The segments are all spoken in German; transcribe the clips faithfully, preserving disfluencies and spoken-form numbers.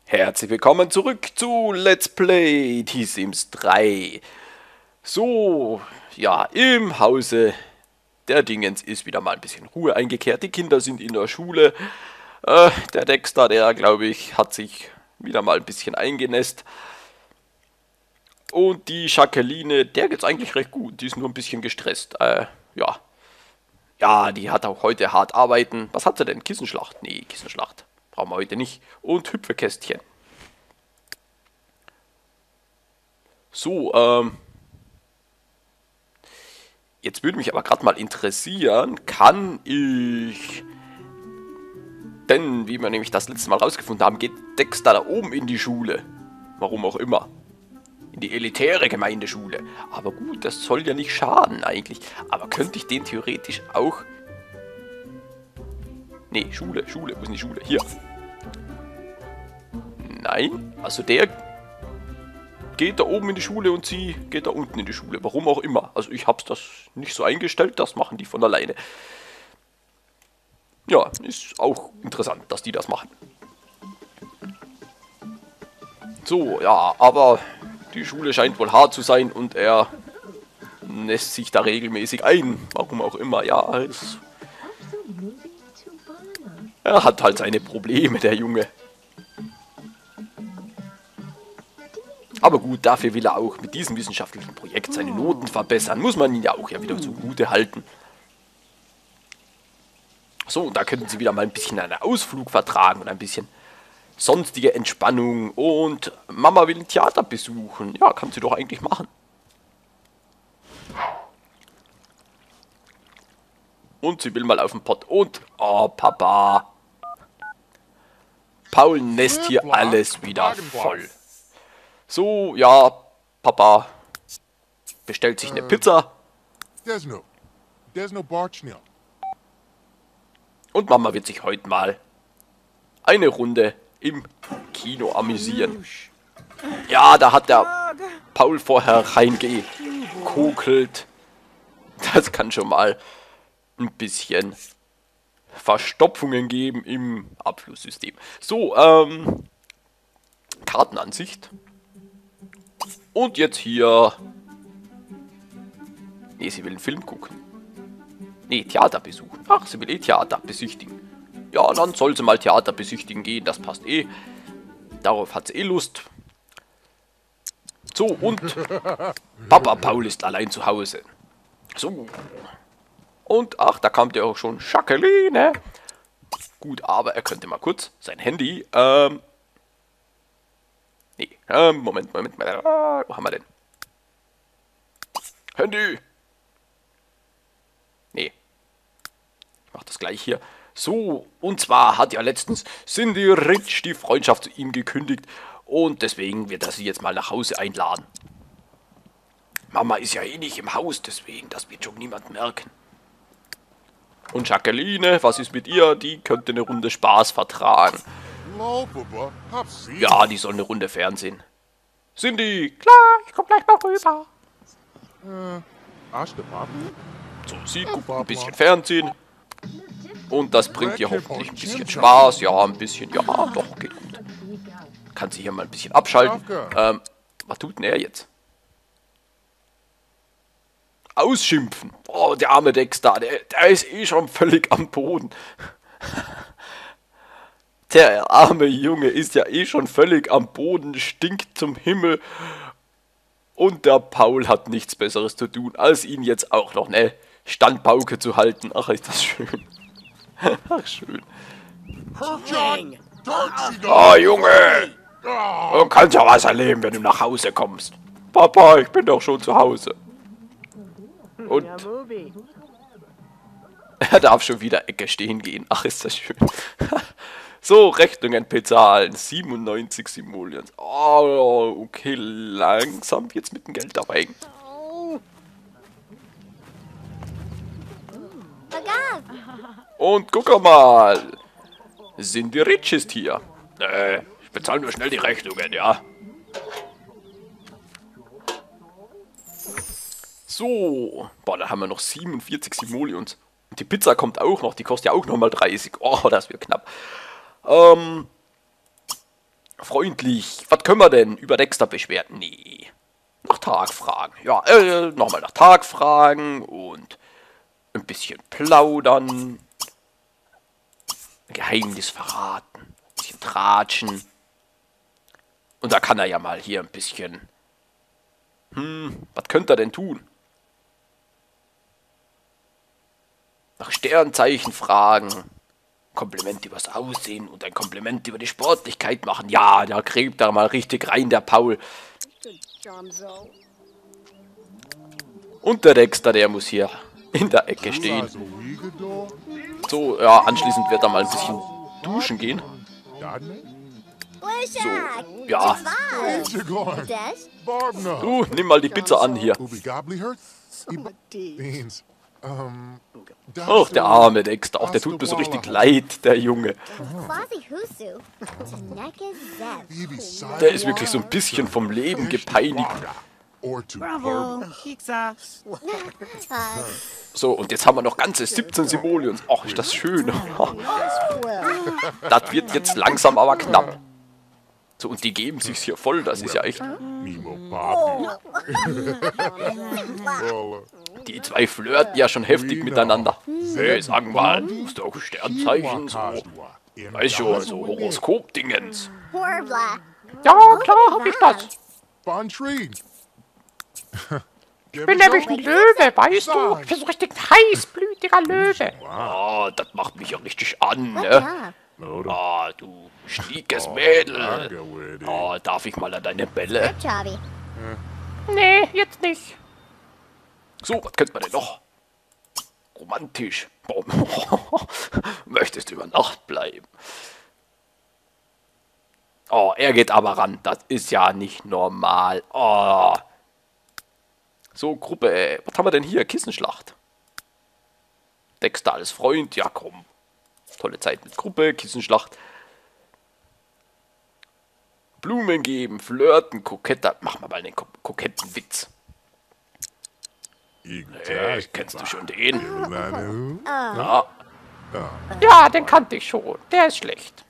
Herzlich willkommen zurück zu Let's Play The Sims drei. So, ja, im Hause der Dingens ist wieder mal ein bisschen Ruhe eingekehrt. Die Kinder sind in der Schule. Äh, der Dexter, der, glaube ich, hat sich wieder mal ein bisschen eingenässt. Und die Jacqueline, der geht's eigentlich recht gut. Die ist nur ein bisschen gestresst. Äh, ja. Ja, die hat auch heute hart arbeiten. Was hat sie denn? Kissenschlacht? Nee, Kissenschlacht. Brauchen wir heute nicht. Und Hüpfekästchen. So, ähm. Jetzt würde mich aber gerade mal interessieren, kann ich... Denn, wie wir nämlich das letzte Mal rausgefunden haben, geht Dexter da oben in die Schule. Warum auch immer. In die elitäre Gemeindeschule. Aber gut, das soll ja nicht schaden eigentlich. Aber könnte ich den theoretisch auch... Nee, Schule, Schule, wo ist denn die Schule? Hier. Nein, also der geht da oben in die Schule und sie geht da unten in die Schule. Warum auch immer. Also ich habe das nicht so eingestellt, das machen die von alleine. Ja, ist auch interessant, dass die das machen. So, ja, aber die Schule scheint wohl hart zu sein und er lässt sich da regelmäßig ein. Warum auch immer, ja, es, er hat halt seine Probleme, der Junge. Aber gut, dafür will er auch mit diesem wissenschaftlichen Projekt seine Noten verbessern. Muss man ihn ja auch ja wieder zugute halten. So, und da könnten sie wieder mal ein bisschen einen Ausflug vertragen und ein bisschen sonstige Entspannung. Und Mama will ein Theater besuchen. Ja, kann sie doch eigentlich machen. Und sie will mal auf den Pott. Und, oh, Papa. Paul lässt hier alles wieder voll. So, ja, Papa bestellt sich eine Pizza. Und Mama wird sich heute mal eine Runde im Kino amüsieren. Ja, da hat der Paul vorher reingekokelt. Das kann schon mal ein bisschen Verstopfungen geben im Abflusssystem. So, ähm, Kartenansicht. Und jetzt hier... Nee, sie will einen Film gucken. Nee, Theater besuchen. Ach, sie will eh Theater besichtigen. Ja, dann soll sie mal Theater besichtigen gehen. Das passt eh. Darauf hat sie eh Lust. So, und Papa Paul ist allein zu Hause. So. Und, ach, da kam der auch schon. Jacqueline. Gut, aber er könnte mal kurz sein Handy, ähm... Nee, ähm, Moment, Moment, Moment. Wo haben wir denn? Handy! Nee. Ich mach das gleich hier. So, und zwar hat ja letztens Cindy Rich die Freundschaft zu ihm gekündigt. Und deswegen wird er sie jetzt mal nach Hause einladen. Mama ist ja eh nicht im Haus, deswegen, das wird schon niemand merken. Und Jacqueline, was ist mit ihr? Die könnte eine Runde Spaß vertragen. Ja, die soll eine Runde Fernsehen. Cindy, klar, ich komm gleich mal rüber. So, sie guckt ein bisschen Fernsehen. Und das bringt ihr hoffentlich ein bisschen Spaß. Ja, ein bisschen, ja, doch, geht gut. Kann sie hier mal ein bisschen abschalten. Ähm, was tut denn er jetzt? Ausschimpfen. Oh, der arme Dexter, der, der ist eh schon völlig am Boden. Der arme Junge ist ja eh schon völlig am Boden, stinkt zum Himmel. Und der Paul hat nichts Besseres zu tun, als ihn jetzt auch noch eine Standpauke zu halten. Ach, ist das schön. Ach, schön. Oh, Junge! Du kannst ja was erleben, wenn du nach Hause kommst. Papa, ich bin doch schon zu Hause. Und er darf schon wieder Ecke stehen gehen. Ach, ist das schön. So, Rechnungen bezahlen. siebenundneunzig Simoleons. Oh, okay, langsam jetzt mit dem Geld dabei. Und guck mal. Cindy Rich ist hier. Äh, ich bezahle nur schnell die Rechnungen, ja. So. Boah, da haben wir noch siebenundvierzig Simoleons. Und die Pizza kommt auch noch. Die kostet ja auch nochmal dreißig. Oh, das wird knapp. Ähm, freundlich. Was können wir denn? Über Dexter beschweren? Nee. Nach Tag fragen. Ja, äh, nochmal nach Tag fragen und ein bisschen plaudern. Geheimnis verraten. Ein bisschen tratschen. Und da kann er ja mal hier ein bisschen... Hm, was könnte er denn tun? Nach Sternzeichen fragen. Kompliment übers Aussehen und ein Kompliment über die Sportlichkeit machen. Ja, da gräbt er mal richtig rein, der Paul. Und der Dexter, der muss hier in der Ecke stehen. So, ja, anschließend wird er mal ein bisschen duschen gehen. So, ja. Du, nimm mal die Pizza an hier. Ach, der arme Dexter, auch der tut mir so richtig leid, der Junge. Der ist wirklich so ein bisschen vom Leben gepeinigt. So, und jetzt haben wir noch ganze siebzehn Simoleons. Ach, ist das schön. Das wird jetzt langsam aber knapp. So, und die geben sich's hier voll, das ist ja echt... Die zwei flirten ja schon heftig miteinander. Hey, sag mal, du hast doch Sternzeichen, so... Weißt schon, so Horoskop-Dingens. Ja, klar hab ich das. Ich bin nämlich ein Löwe, weißt du? Ich bin so richtig ein heißblütiger Löwe. Ah, das macht mich ja richtig an, ne? Ah, du schniekes Mädel. Ah, darf ich mal an deine Bälle? Nee, jetzt nicht. So, was könnte man denn noch? Romantisch. Möchtest du über Nacht bleiben? Oh, er geht aber ran. Das ist ja nicht normal. Oh. So, Gruppe. Was haben wir denn hier? Kissenschlacht. Dexter als Freund. Ja, komm. Tolle Zeit mit Gruppe. Kissenschlacht. Blumen geben, flirten, koketter. Mach mal einen koketten Witz. Hey, kennst du schon den? Ja. Ja, den kannte ich schon. Der ist schlecht.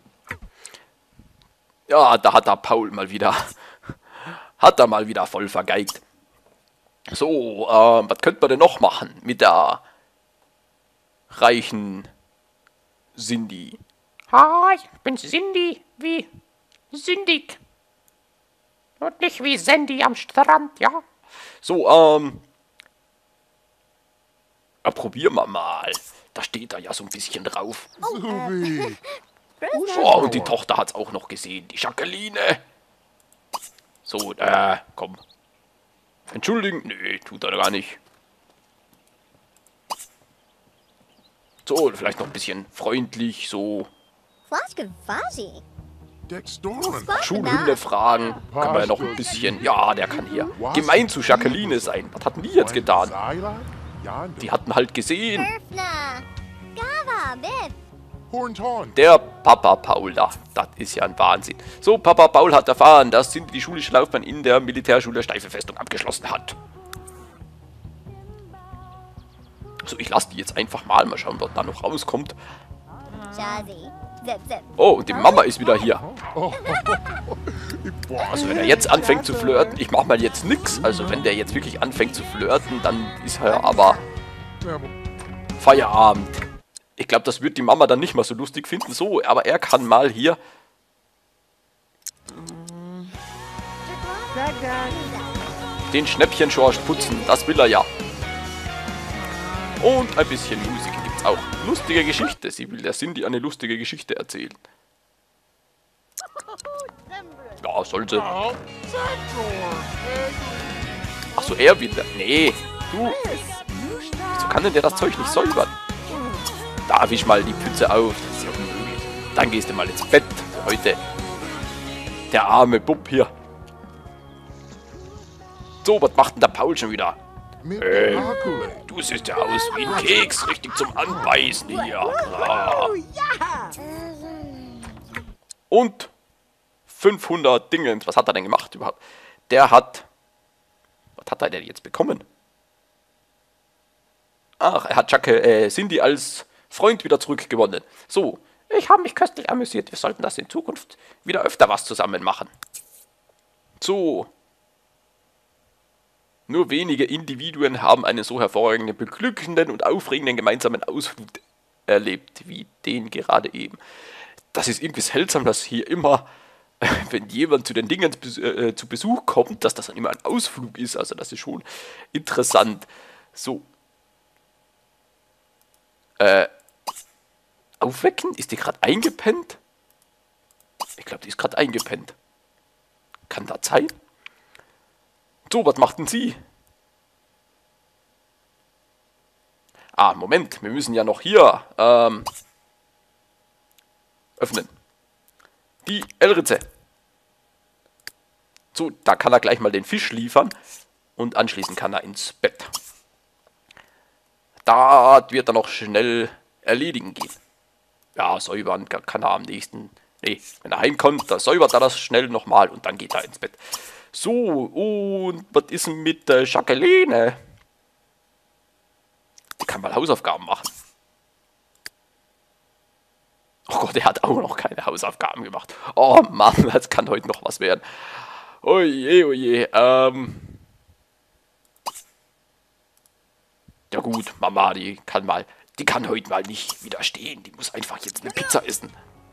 Ja, da hat der Paul mal wieder... Hat er mal wieder voll vergeigt. So, äh, was könnte man denn noch machen mit der reichen Cindy? Hi, ich bin Cindy, wie sündig. Und nicht wie Sandy am Strand, ja? So, ähm... Ja, probieren wir mal. Da steht er ja so ein bisschen drauf. Oh, und die Tochter hat's auch noch gesehen. Die Jacqueline. So, äh, komm. Entschuldigen? Nee, tut er gar nicht. So, vielleicht noch ein bisschen freundlich, so. Schulhymne fragen. Kann man ja noch ein bisschen. Ja, der kann hier gemein zu Jacqueline sein. Was hatten die jetzt getan? Die hatten halt gesehen. Der Papa Paul da. Das ist ja ein Wahnsinn. So, Papa Paul hat erfahren, dass Cindy die schulische Laufbahn in der Militärschule Steife Festung abgeschlossen hat. So, ich lasse die jetzt einfach mal. Mal schauen, was da noch rauskommt. Oh, und die Mama ist wieder hier. Also wenn er jetzt anfängt zu flirten, ich mach mal jetzt nix. Also wenn der jetzt wirklich anfängt zu flirten, dann ist er aber Feierabend. Ich glaube, das wird die Mama dann nicht mal so lustig finden. So, aber er kann mal hier den Schnäppchenschorsch putzen. Das will er ja. Und ein bisschen Musik gibt's auch. Lustige Geschichte. Sie will der Cindy eine lustige Geschichte erzählen. Ja, soll sie. Achso, er will. Nee, du. Wieso kann denn der das Zeug nicht säubern? Da wisch mal die Pfütze auf. Das ist ja unmöglich. Dann gehst du mal ins Bett. Heute. Der arme Bub hier. So, was macht denn der Paul schon wieder? Äh, du siehst ja aus wie ein Keks. Richtig zum Anbeißen hier. Ah. Und fünfhundert Dingens. Was hat er denn gemacht überhaupt? Der hat... Was hat er denn jetzt bekommen? Ach, er hat Jacke, äh, Cindy als Freund wieder zurückgewonnen. So, Ich habe mich köstlich amüsiert. Wir sollten das in Zukunft wieder öfter was zusammen machen. So. Nur wenige Individuen haben einen so hervorragenden, beglückenden und aufregenden gemeinsamen Ausflug erlebt, wie den gerade eben. Das ist irgendwie seltsam, dass hier immer, wenn jemand zu den Dingen äh, zu Besuch kommt, dass das dann immer ein Ausflug ist. Also das ist schon interessant. So. Äh, aufwecken? Ist die gerade eingepennt? Ich glaube, die ist gerade eingepennt. Kann das sein? So, was macht denn sie? Ah, Moment, wir müssen ja noch hier ähm, öffnen. Die Elritze. So, da kann er gleich mal den Fisch liefern und anschließend kann er ins Bett. Da wird er noch schnell erledigen gehen. Ja, säubern kann er am nächsten... Nee, wenn er heimkommt, dann säubert er das schnell nochmal und dann geht er ins Bett. So, und was ist denn mit der Jacqueline? Die kann mal Hausaufgaben machen. Oh Gott, er hat auch noch keine Hausaufgaben gemacht. Oh Mann, das kann heute noch was werden. Oje, oje, ähm... Ja gut, Mama, die kann mal... Die kann heute mal nicht widerstehen. Die muss einfach jetzt eine Pizza essen.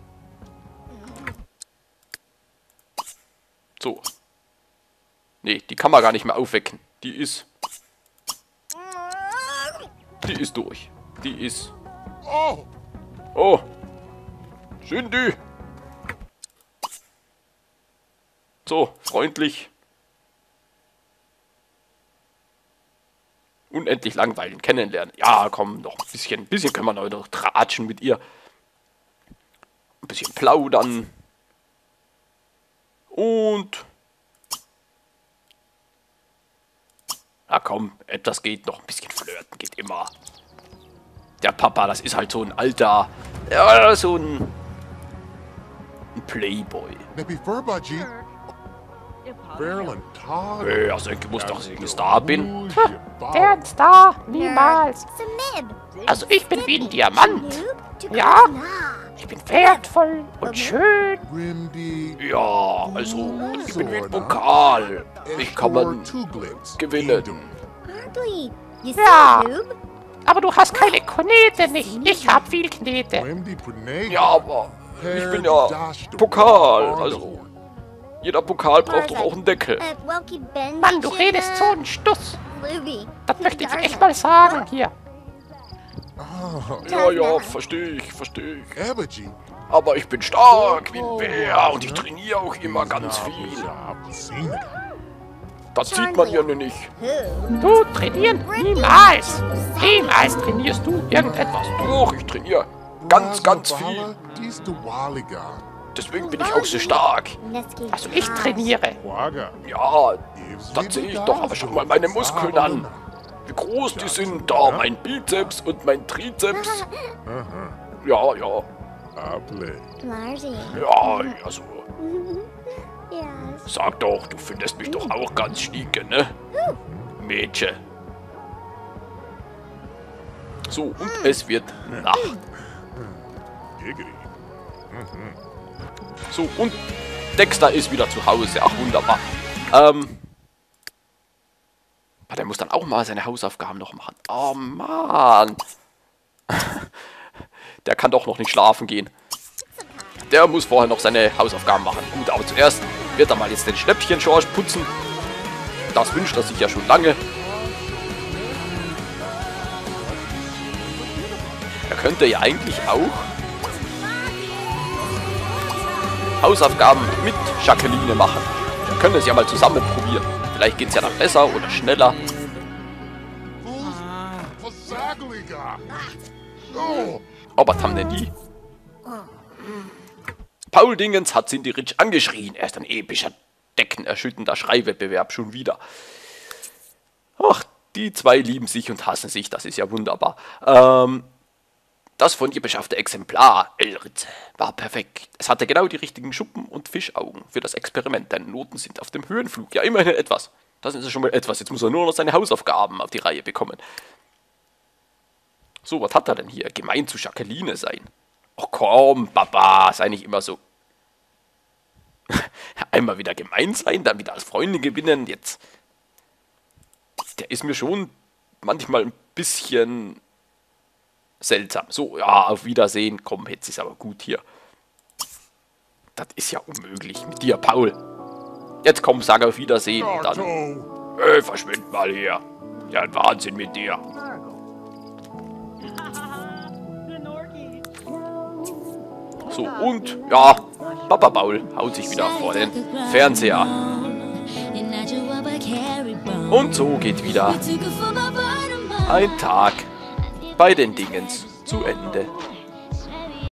So. Nee, die kann man gar nicht mehr aufwecken. Die ist... Die ist durch. Die ist... Oh. Cindy. So, freundlich. Unendlich langweilig kennenlernen. Ja, komm, noch ein bisschen. Ein bisschen können wir noch tratschen mit ihr. Ein bisschen plaudern. Und... Na komm, etwas geht noch. Ein bisschen flirten geht immer. Der Papa, das ist halt so ein alter... Ja, so ein... Ein Playboy. Äh, also ich wusste doch, dass ich ein Star bin. Der ein Star? Niemals. Also ich bin wie ein Diamant. Ja, ich bin wertvoll und schön. Ja, also ich bin wie ein Pokal. Ich kann man gewinnen. Ja, aber du hast keine Knete nicht. Ich hab viel Knete. Ja, aber ich bin ja Pokal. Also jeder Pokal braucht doch auch einen Deckel. Mann, du redest so einen Stuss. Das möchte ich echt mal sagen hier. Ja, ja, verstehe ich, verstehe ich. Aber ich bin stark wie ein Bär und ich trainiere auch immer ganz viel. Das sieht man ja nicht. Du trainieren? Niemals. Niemals trainierst du irgendetwas. Doch, ich trainiere ganz, ganz viel. Deswegen bin ich auch so stark. Also ich trainiere. Ja, das sehe ich doch, aber schau mal meine Muskeln an. Wie groß die sind da, mein Bizeps und mein Trizeps. Ja, ja. Ja, also. Sag doch, du findest mich doch auch ganz schnieke, ne? Mädchen. So, und es wird Nacht. So, und Dexter ist wieder zu Hause. Ach, wunderbar. Ähm. Der muss dann auch mal seine Hausaufgaben noch machen. Oh, Mann. Der kann doch noch nicht schlafen gehen. Der muss vorher noch seine Hausaufgaben machen. Gut, aber zuerst wird er mal jetzt den Schnäppchen-Schorsch putzen. Das wünscht er sich ja schon lange. Er könnte ja eigentlich auch Hausaufgaben mit Jacqueline machen. Wir können es ja mal zusammen probieren. Vielleicht geht es ja dann besser oder schneller. Oh, was haben denn die? Paul Dingens hat Cindy Rich angeschrien. Er ist ein epischer, deckenerschütternder Schreiwettbewerb schon wieder. Ach, die zwei lieben sich und hassen sich. Das ist ja wunderbar. Ähm... Das von ihr beschaffte Exemplar, Elritze, war perfekt. Es hatte genau die richtigen Schuppen und Fischaugen für das Experiment. Deine Noten sind auf dem Höhenflug. Ja, immerhin etwas. Das ist schon mal etwas. Jetzt muss er nur noch seine Hausaufgaben auf die Reihe bekommen. So, was hat er denn hier? Gemein zu Jacqueline sein. Oh komm, Papa, sei nicht immer so. Einmal wieder gemein sein, dann wieder als Freunde gewinnen. Jetzt. Der ist mir schon manchmal ein bisschen seltsam. So, ja, auf Wiedersehen. Komm, jetzt ist aber gut hier. Das ist ja unmöglich mit dir, Paul. Jetzt komm, sag auf Wiedersehen und dann. Äh, verschwind mal hier. Ja, ein Wahnsinn mit dir. So, und, ja, Papa Paul haut sich wieder vor den Fernseher. Und so geht wieder ein Tag bei den Dingens zu Ende.